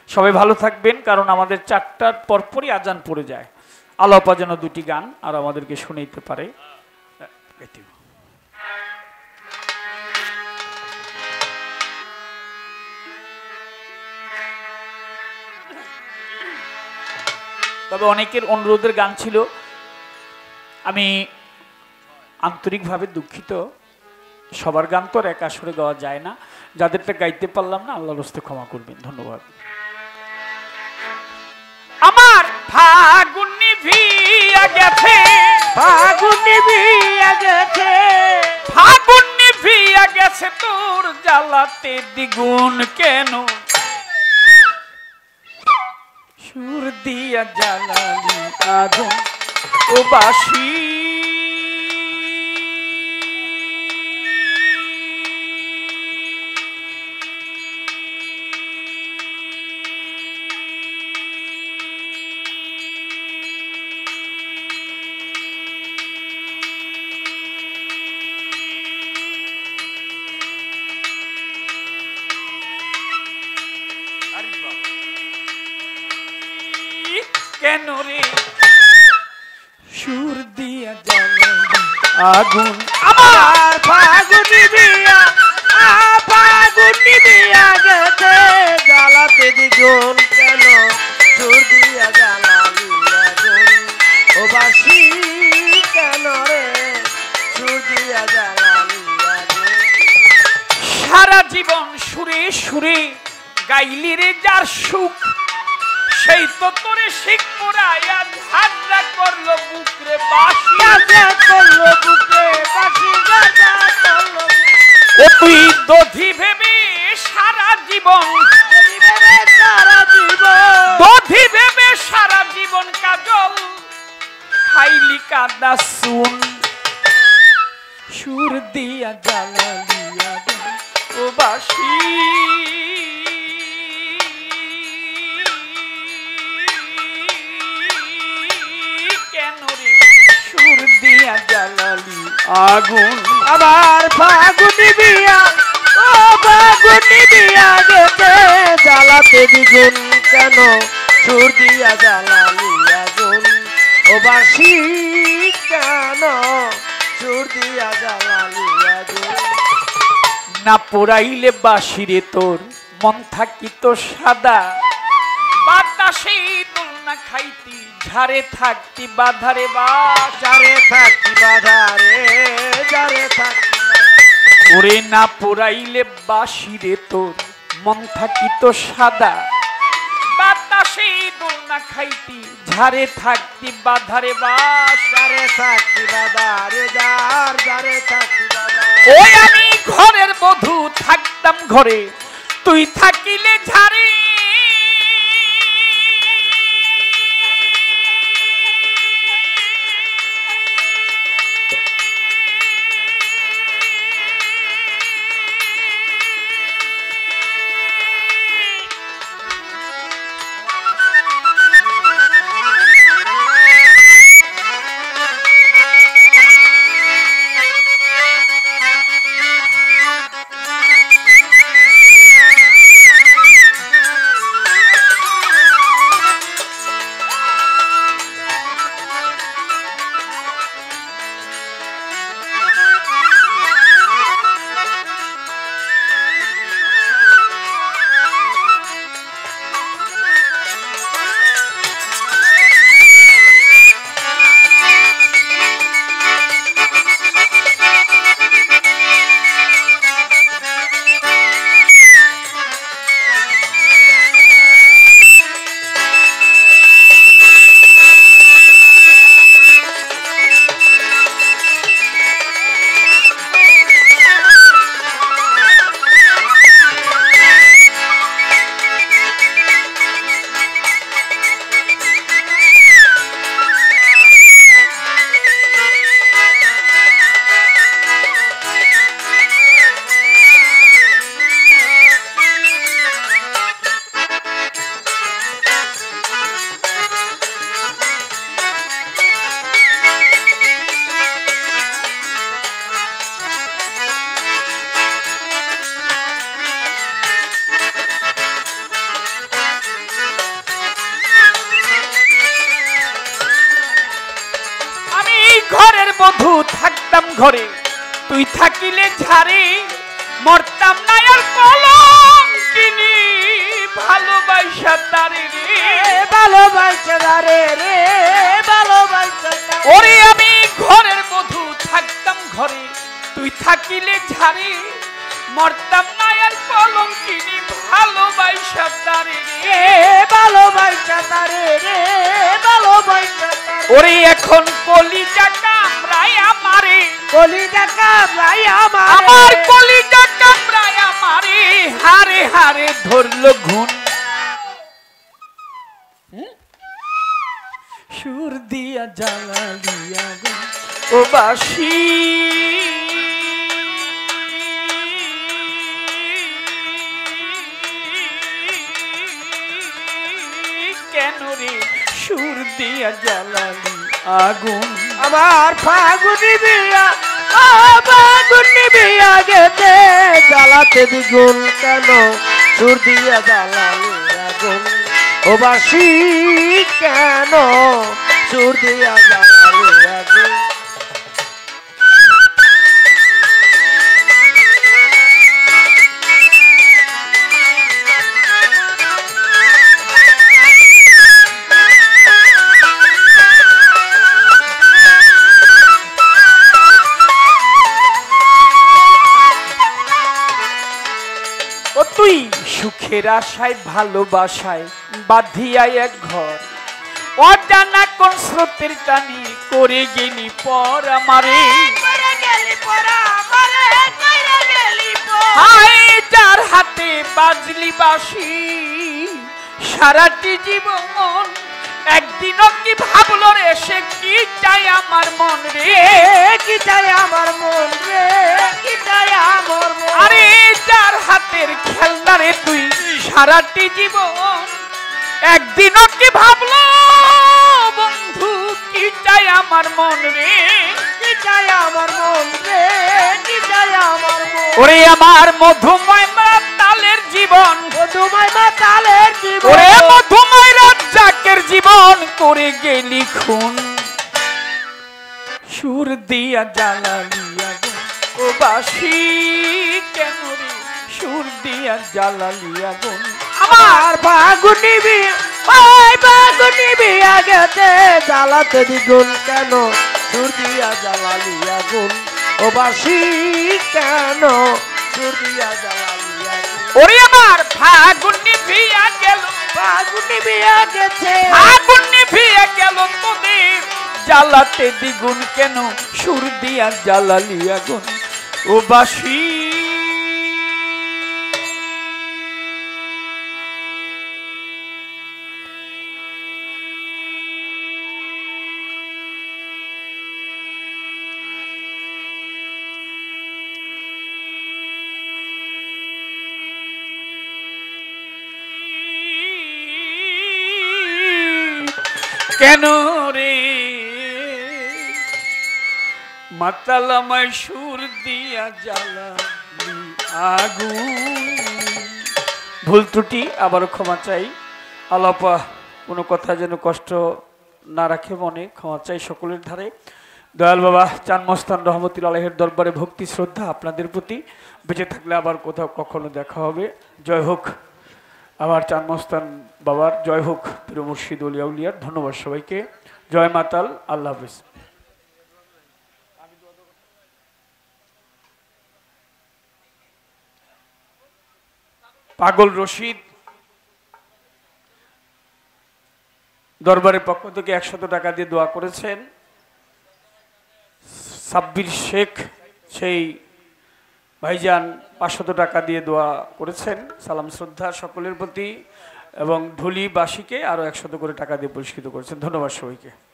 সবাই ভালো থাকবেন, কারণ আমাদের 4টার পরপরই আজান পড়ে যায়। আলাপা যেন 2টি গান আর আমাদেরকে শুনাইতে পারে। তবে অনেকের অনুরোধের গান ছিল, আমি আন্তরিকভাবে দুঃখিত। সবার গান তো আর এক আসরে গাওয়া যায় না, যাদেরটা গাইতে পারলাম না আল্লাহর রাস্তে ক্ষমা করবেন। ধন্যবাদ। আমার ফাগুন নিভিয়া গেছে, ফাগুন নিভিয়া গেছে, ফাগুন নিভিয়া গেছে, তোর জ্বালাতে দ্বিগুণ কেন সুর দিয়া জ্বালালি আগুন ও বাসি। কেন রে সুর দিয়া জ্বালালি আগুন, আমার ফাগুন নিভিয়া, ফাগুন নিভিয়া গেছে, জ্বালাতে দ্বিগুণ কেন সুর দিয়া জ্বালালি আগুন ও বাসি। কেন রে সুর দিয়া জ্বালালি আগুন। সারা জীবন সুরে সুরে গাইলি রে যার সুখ, সেই তো তোরে শিখ পড়াইয়া ঝাড়া করলো বুকরে বাসি, করলো বুকে বাসি, করলো তুই দধি ভেবে সারা জীবন, সারা জীবন, দধি ভেবে সারা জীবন কাজল খাইলি কাদা শুন, সুর দিয়া জ্বালালি আগুন ও বাসি। জ্বালালি আগুন আমার ফাগুন নিভিয়া, ও ফাগুন নিভিয়া গেছে, জ্বালাতে দ্বিগুণ কেন সুর দিয়া জ্বালালি আগুন ও বাসি। কেন সুর দিয়া জ্বালালি আগুন। না পোড়াইলে বাসিরে তোর মন থাকিত সাদা, বাতাসে দোল না খাইতি ঝাড়ে থাকতি বাধারে বাস, যারে থাকি বাধারে, যারে থাকি ওরে না পোড়াইলে বাসিরে তোর মন থাকিত সাদা, বাতাসে দোল না খাইতি ঝাড়ে থাকতি বাধারে বাস, যারে থাকি বাধারে, যারে থাকি বাধারে। ওই আমি ঘরের বধূ থাকতাম ঘরে, তুই থাকিলে ঝাড়ে, বধূ থাকতাম ঘরে, তুই থাকিলে ঝাড়ে, মরতাম না আর কলঙ্কিনী, ভালোবাসা তারে রে, ভালোবাসা তারে রে, ভালোবাসা তারে। ওরে আমি ঘরের বধূ থাকতাম ঘরে, তুই থাকিলে ঝাড়ে, মরতাম না আর কলঙ্কিনী, ভালোবাসা তারে রে, ভালোবাসা তারে রে, ভালোবাসা তারে। ওরে এখন কলিজা কামড়ায় আমারে, কলিজা কামড়ায় আমারে, আমার কলিজা কামড়ায় আমারে, হারে হারে ধরলো ঘুণ। সুর দিয়া জ্বালালিয়া গো ও বাসি, কেন রে সুর দিয়া জ্বালালি আগুন। আমার ফাগুনি বিয়া, ফাগুনি বিয়া গেতে জ্বালাতে দ্বিগুণ, কেন সুর দিয়া জ্বালালে আগুন। ও বাসি কেন সুর দিয়া জ্বালালে আগুন। ও তুই সুখের আশায় ভালোবাসায় বাঁধিয়া এক ঘর, অজানা কোন স্রোতের টানি করে গেলি পর আমারে, হায় যার হাতে বাজলি বাঁশি সারাটি জীবন, একদিনও কি ভাবলো রে সে কি চাই আমার মন রে, কি চাই আমার মন রে, কি চাই আমার মন। আরে যার হাতের খেলনা রে তুই সারাটি জীবন, একদিনও কি ভাবলো বন্ধু কি চাই আমার মন রে, কি চাই আমার মন রে, কি চাই আমার মন। ওরে আমার মধুময় তালের জীবন, মধুময় তালের জীবন, ওরে মধুময় রাজ্জাকের জীবন করে গেলি খুন। সুর দিয়া জ্বালালিয়া গো ও বাসি, কেন রে সুর দিয়া জ্বালালিয়া গো আমার ফাগুনি বিয়া, ওই ফাগুনি বিয়া গেতে জ্বালাতে দ্বিগুণ, কেন সুর দিয়া জ্বালালি আগুন। ও বাসি কেন সুর দিয়া জ্বালালি আগুন। ওরে আমার ফাগুন নিভিয়া গেল, ফাগুনি বিয়া গেছে, ফাগুন নিভিয়া গেল তোদের জ্বালাতে দ্বিগুণ, কেন সুর দিয়া জ্বালালি আগুন ও বাসি। কেন রে মাতালামায় সুর দিয়া জ্বালালি আগুন। ভুল ত্রুটি আবারও ক্ষমা চাই, আলাপা কোনো কথা যেন কষ্ট না রাখে মনে, ক্ষমা চাই সকলের ধারে। দয়াল বাবা চান মস্তান রহমতুল্লাহ আলাইহির দরবারে ভক্তি শ্রদ্ধা আপনাদের প্রতি, বেঁচে থাকলে আবার কোথাও কখনো দেখা হবে। জয় হোক আমার চান মস্তান বাবার, জয় হোক পীর মুর্শিদ ওলিয়া উলিয়ার। ধন্যবাদ সবাইকে, জয় মাতাল, আল্লাহ হাফেজ। পাগল রশিদ দরবারের পক্ষ থেকে 100 টাকা দিয়ে দোয়া করেছেন। সাব্বির শেখ সেই ভাইজান 500 টাকা দিয়ে দোয়া করেছেন। সালাম শ্রদ্ধা সকলের প্রতি, এবং ঢুলিবাসীকে আরো 100 করে টাকা দিয়ে পুরস্কৃত করেছেন। ধন্যবাদ সবাইকে।